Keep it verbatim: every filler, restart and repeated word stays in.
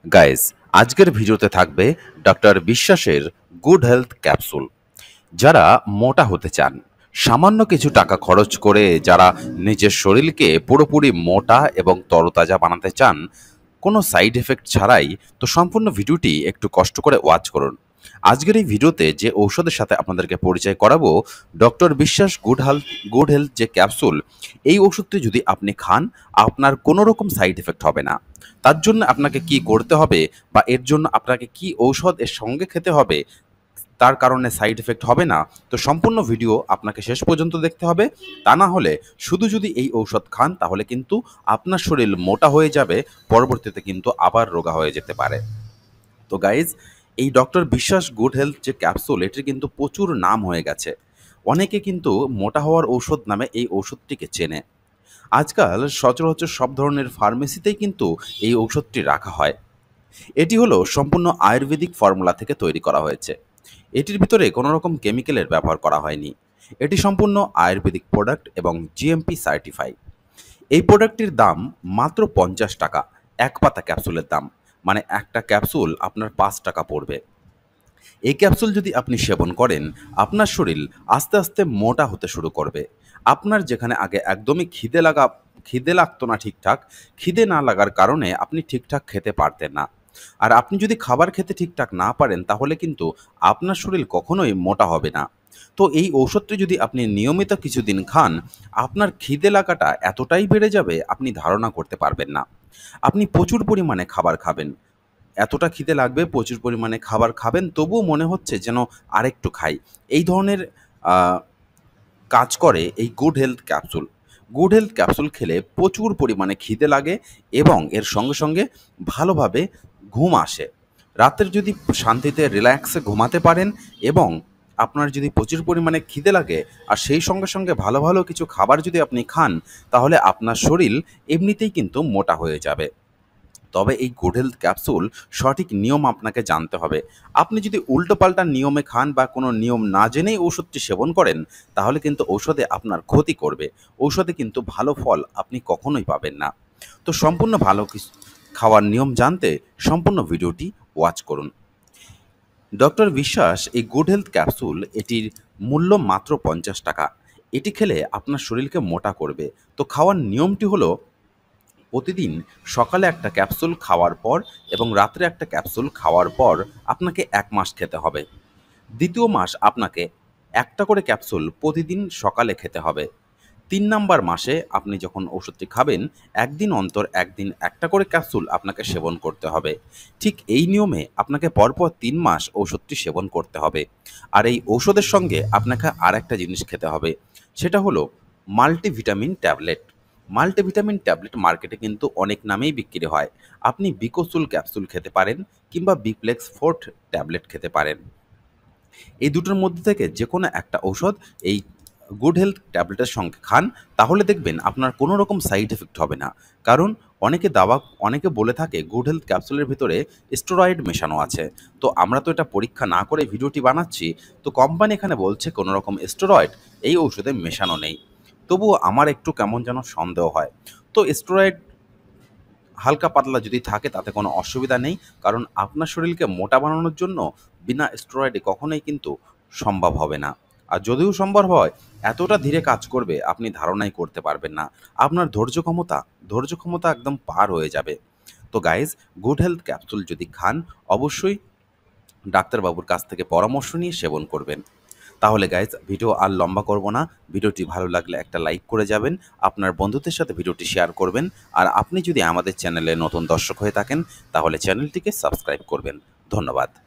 Guys, আজকের ভিডিওতে থাকবে ডক্টর বিশ্বাসের গুড হেলথ ক্যাপসুল। যারা মোটা হতে চান, সামান্য কিছু টাকা খরচ করে যারা নিজের শরীরকে পুরোপুরি মোটা এবং তরতাজা বানাতে চান কোনো সাইড এফেক্ট ছাড়াই, তো সম্পূর্ণ ভিডিওটি একটু কষ্ট করে ওয়াচ করুন। আজকের এই ভিডিওতে যে ঔষধের সাথে আপনাদেরকে পরিচয় করাবো, doctor Biswas good health good health যে ক্যাপসুল, এই ওষুধটি যদি আপনি খান আপনার কোনো রকম সাইড এফেক্ট হবে না। তার জন্য আপনাকে কি করতে হবে বা এর জন্য আপনাকে কি ঔষধ এর সঙ্গে খেতে হবে, তার কারণে সাইড এফেক্ট হবে না, তো সম্পূর্ণ ভিডিও আপনাকে শেষ পর্যন্ত দেখতে হবে। তা না হলে শুধু যদি এই ঔষধ খান তাহলে কিন্তু আপনার শরীর মোটা হয়ে যাবে, পরবর্তীতে কিন্তু আবার রোগা হয়ে যেতে পারে। তো গাইজ, এই ডক্টর বিশ্বাস গুড হেলথ যে ক্যাপসুল, এটির কিন্তু প্রচুর নাম হয়ে গেছে। অনেকে কিন্তু মোটা হওয়ার ঔষধ নামে এই ঔষধটিকে চেনে। আজকাল সচরাচর সব ধরনের ফার্মেসিতেই কিন্তু এই ঔষধটি রাখা হয়। এটি হলো সম্পূর্ণ আয়ুর্বেদিক ফর্মুলা থেকে তৈরি করা হয়েছে। এটির ভিতরে কোনো রকম কেমিক্যালের ব্যবহার করা হয়নি। এটি সম্পূর্ণ আয়ুর্বেদিক প্রোডাক্ট এবং জিএমপি সার্টিফাই। এই প্রোডাক্টটির দাম মাত্র পঞ্চাশ টাকা। এক পাতা ক্যাপসুলের দাম, মানে একটা ক্যাপসুল আপনার পাঁচ টাকা পড়বে। এই ক্যাপসুল যদি আপনি সেবন করেন, আপনার শরীর আস্তে আস্তে মোটা হতে শুরু করবে। আপনার যেখানে আগে একদমই খিদে লাগা খিদে লাগতো না ঠিকঠাক, খিদে না লাগার কারণে আপনি ঠিকঠাক খেতে পারতেন না। আর আপনি যদি খাবার খেতে ঠিকঠাক না পারেন তাহলে কিন্তু আপনার শরীর কখনোই মোটা হবে না। তো এই ঔষধটি যদি আপনি নিয়মিত কিছুদিন খান, আপনার খিদে লাগাটা এতটাই বেড়ে যাবে আপনি ধারণা করতে পারবেন না। আপনি প্রচুর পরিমাণে খাবার খাবেন, এতটা খিদে লাগবে, প্রচুর পরিমাণে খাবার খাবেন, তবুও মনে হচ্ছে যেন আরেকটু খাই। এই ধরনের আ কাজ করে এই good health capsule. Good health capsule খেলে প্রচুর পরিমাণে খিদে লাগে এবং এর সঙ্গে, সঙ্গে ভালোভাবে ঘুম আসে। রাতের যদি শান্তিতে রিল্যাক্সে ঘুমাতে পারেন এবং আপনার যদি প্রচুর পরিমাণে খিদে লাগে আর সেই সঙ্গে, সঙ্গে ভালো, ভালো কিছু খাবার যদি আপনি খান, তাহলে আপনার শরীর এমনিতেই কিন্তু মোটা হয়ে যাবে। তবে এই গুড হেলথ ক্যাপসুল সঠিক নিয়ম আপনাকে জানতে হবে। আপনি যদি উল্টোপাল্টা নিয়মে খান বা কোনো নিয়ম না জেনেই ঔষধটি সেবন করেন, তাহলে কিন্তু ঔষধে আপনার ক্ষতি করবে। ঔষধে কিন্তু ভালো ফল আপনি কখনোই পাবেন না। তো সম্পূর্ণ ভালো কিছু খাওয়ার নিয়ম জানতে সম্পূর্ণ ভিডিওটি ওয়াচ করুন। ডক্টর বিশ্বাস এই গুড হেলথ ক্যাপসুল, এটির মূল্য মাত্র পঞ্চাশ টাকা। এটি খেলে আপনার শরীরকে মোটা করবে। তো খাওয়ার নিয়মটি হলো, প্রতিদিন সকালে একটা ক্যাপসুল খাওয়ার পর এবং রাত্রে একটা ক্যাপসুল খাওয়ার পর আপনাকে এক মাস খেতে হবে। দ্বিতীয় মাস আপনাকে একটা করে ক্যাপসুল প্রতিদিন সকালে খেতে হবে। তিন নাম্বার মাসে আপনি যখন ওষুধটি খাবেন, একদিন অন্তর একদিন একটা করে ক্যাপসুল আপনাকে সেবন করতে হবে। ঠিক এই নিয়মে আপনাকে পরপর তিন মাস ওষুধটি সেবন করতে হবে। আর এই ঔষধের সঙ্গে আপনাকে আর একটা জিনিস খেতে হবে, সেটা হলো মাল্টিভিটামিন ট্যাবলেট। মাল্টিভিটামিন ট্যাবলেট মার্কেটে কিন্তু অনেক নামেই বিক্রি হয়। আপনি বিকোসুল ক্যাপসুল খেতে পারেন কিংবা বিপ্লেক্স ফোর্ট ট্যাবলেট খেতে পারেন। এই দুটোর মধ্যে থেকে যে কোনো একটা ঔষধ এই গুড হেলথ ট্যাবলেটের সঙ্গে খান, তাহলে দেখবেন আপনার কোনো রকম সাইড এফেক্ট হবে না। কারণ অনেকে দাওয়া অনেকে বলে থাকে গুড হেলথ ক্যাপসুলের ভিতরে স্টেরয়েড মেশানো আছে। তো আমরা তো এটা পরীক্ষা না করে ভিডিওটি বানাচ্ছি, তো কোম্পানি এখানে বলছে কোনো রকম স্টেরয়েড এই ঔষধে মেশানো নেই। তবুও আমার একটু কেমন যেন সন্দেহ হয়। তো স্টেরয়েড হালকা পাতলা যদি থাকে তাতে কোনো অসুবিধা নেই, কারণ আপনার শরীরকে মোটা বানানোর জন্য বিনা স্টেরয়েডে কখনোই কিন্তু সম্ভব হবে না। আর যদিও সম্ভব হয়, এতটা ধীরে কাজ করবে আপনি ধারণাই করতে পারবেন না। আপনার ধৈর্য ক্ষমতা ধৈর্য ক্ষমতা একদম পার হয়ে যাবে। তো গাইজ, গুড হেলথ ক্যাপসুল যদি খান, অবশ্যই ডাক্তারবাবুর কাছ থেকে পরামর্শ নিয়ে সেবন করবেন। তাহলে গাইজ, ভিডিও আর লম্বা করব না। ভিডিওটি ভালো লাগলে একটা লাইক করে যাবেন, আপনার বন্ধুদের সাথে ভিডিওটি শেয়ার করবেন। আর আপনি যদি আমাদের চ্যানেলে নতুন দর্শক হয়ে থাকেন তাহলে চ্যানেলটিকে সাবস্ক্রাইব করবেন। ধন্যবাদ।